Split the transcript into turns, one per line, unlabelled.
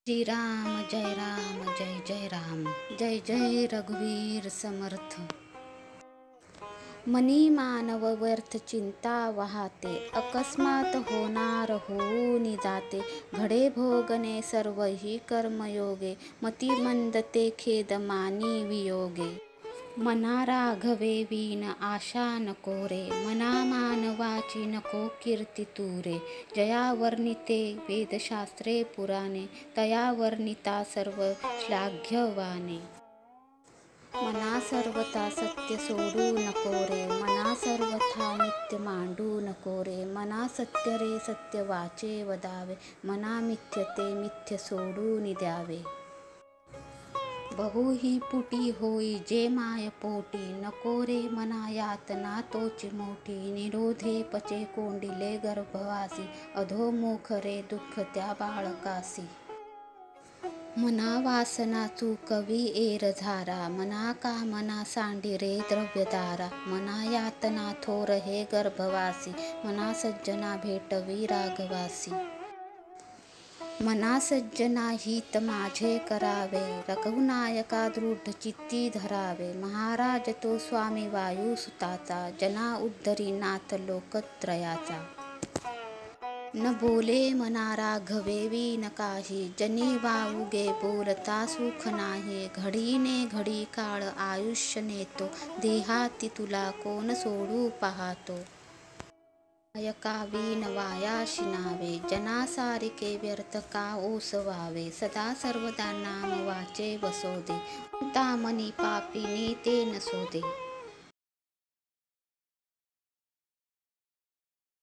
श्री राम जय जय राम, जय जय रघुवीर समर्थ। मनी मानव व्यर्थ चिंता वाहते, अकस्मात होणार होऊन जाते। घडे भोगणे सर्वही कर्मयोगे, मती मंदते खेद मानी वियोगे। मना राघवे वीन आशा नको रे, मना मानवाची नको कीर्ती तुरे। जया वर्णिते वेदशास्त्रे पुराणे, तया वर्णिता सर्व श्लाघ्यवाने। मना सर्वथा सत्य सोडू नको रे, मना सर्वथा मिथ्य मांडू नको रे। मना सत्य रे सत्य वाचे वदावे, मना मिथ्य ते मिथ्य सोडून द्यावे। बहुही पुटी होई जे माय पोटी, नको रे मना यातना तोची मोठी। निरोधे पचे कोंडिले गर्भवासी, अधोमुख रे दुःख त्या बाळकासी। मना वासना चुकवी एर झारा, मना कामना सांडी रे द्रव्यदारा। मना यातना थोर हे गर्भवासी, मना सज्जना भेटवी राघवासी। मना सज्जना हित माझे करावे, रघुनायका दृढ चित्ती धरावे। महाराज तो स्वामी वायू सुताचा, जना उद्धरी नाथ लोकत्रयाचा। न बोले मना राघवे वीन काही, जनी वावुगे बोलता सुख नाही। घडीने घडी काळ आयुष्य नेतो, देहाती तुला कोण सोडू पाहतो। नायका वीन वायाशी नावे, जना सारिके व्यर्थ का ओसवावे। सदा सर्वदा नाम वाचे वसोदे, चिंतामणी पापी नेते नसोदे।